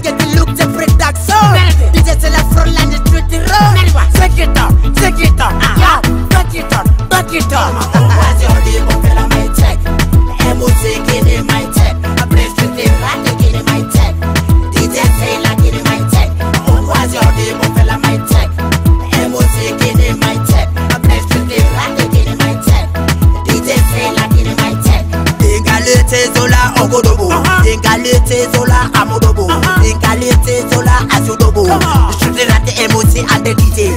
get the look to production. DJ c'est la front line de street road. Take it up, yeah, back it up, back it up. What's your name? On fait la my tech. Music in my tech. Après street rock in my tech. DJ c'est la in my tech. What's your name? On fait la my tech. Music in my tech. Après street rock in my tech. DJ c'est la in my tech. Ingalite zola ogodobo. Ingalite zola amodobo. Ingalite zola asudobo. Street rock emoji and the DJ.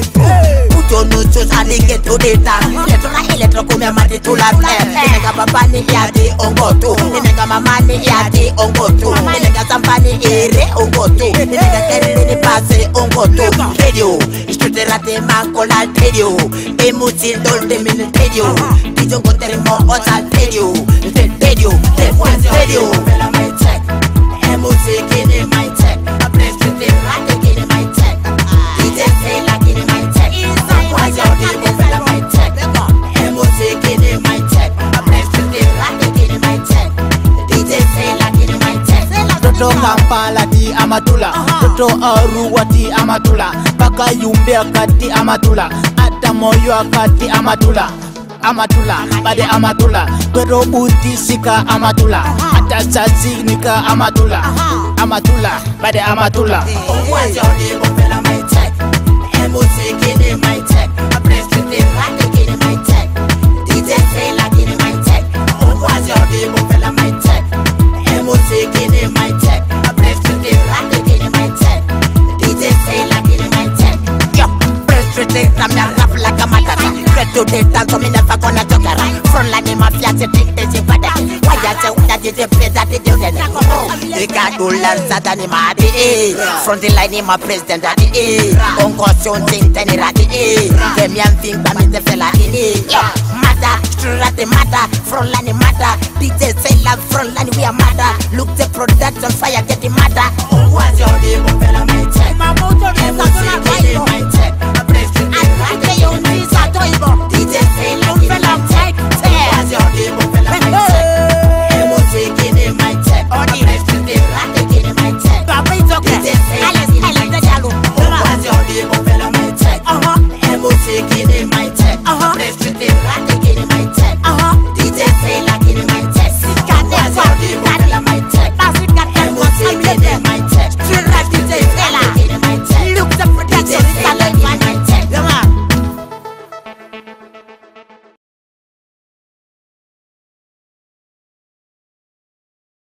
No choose and get to data. Electro come mate to la terre. Nega papa ni yadi ongoto. Nega mama ni yadi ongoto. Nega sampani ere ongoto. Nega kere ni passe ongoto. Radio, street rate manko la radio. Emuti dolde min radio. Pigeon go termo hotel radio. Radio, radio. Fela my tech. Emuti kini my tech. Après street rate kini my tech. DJ fela kini my tech. What's your name? Fela my tech. Music in my tech. Après street rock in my tech. DJ fela in my tech. Toto Kampala di Amatula. Toto Arua di Amatula. Baka Yumbe akati Amatula. Ata Moyo akati Amatula. Amatula, bade Amatula. Pero Uti sika Amatula. Ata Sasi nika Amatula. Amatula, bade Amatula. What's your name? Fela my tech. Music in my tech. Après street rock in my tech. DJ fela in my tech. What's your name? Fela my tech. Music in my tech. Après street rock in my tech. DJ fela in my tech. Yo, press street I'm rap like a matata. Get to the dance so me never gonna jokera. Front line mafia se think they bad. Why ya say that DJ play that they do then? Ricardo Lanza dani madi. Front line my president dadi. On caution thing teni radi. Demian thing ba me te fela ini. Mada, straight mada. Front line mada. DJ say la front line we are mada. Look the production fire get the mada.